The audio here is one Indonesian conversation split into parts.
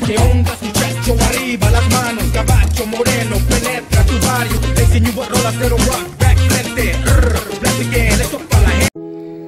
¿Qué onda, muchacho? Arriba las manos, caballo moreno, penetra tu barrio. Le enseño rolas de rock, back frente, blast again, esto es para la gente.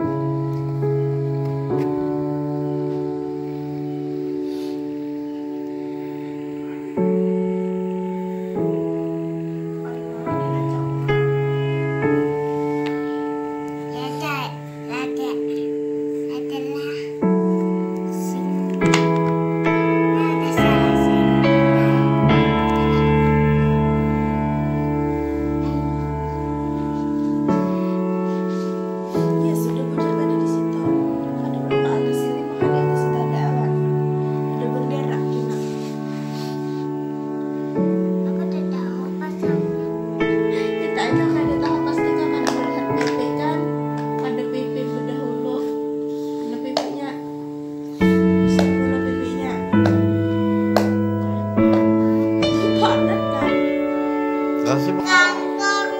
Kangkung.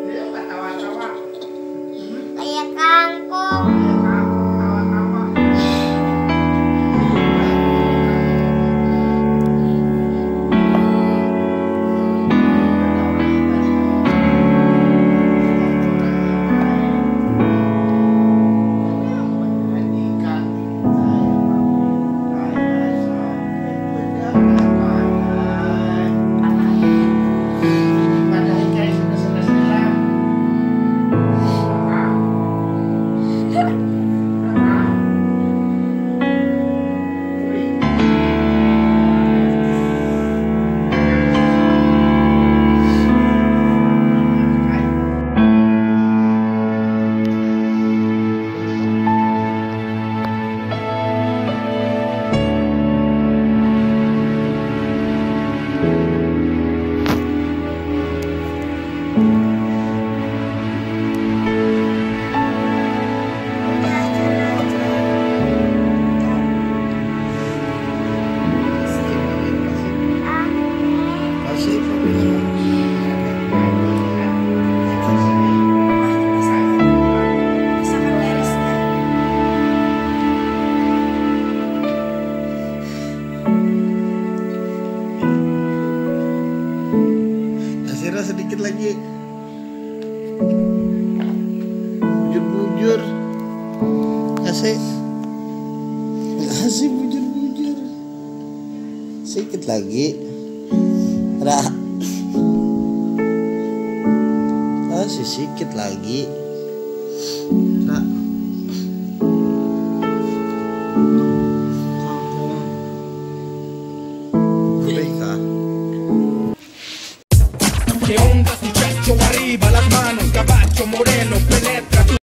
Kayak kangkung. Sedikit lagi, bujur-bujur, kasih bujur-bujur, sedikit lagi, kasih sedikit lagi, ¿Qué onda, muchacho? Arriba las manos, caballo moreno,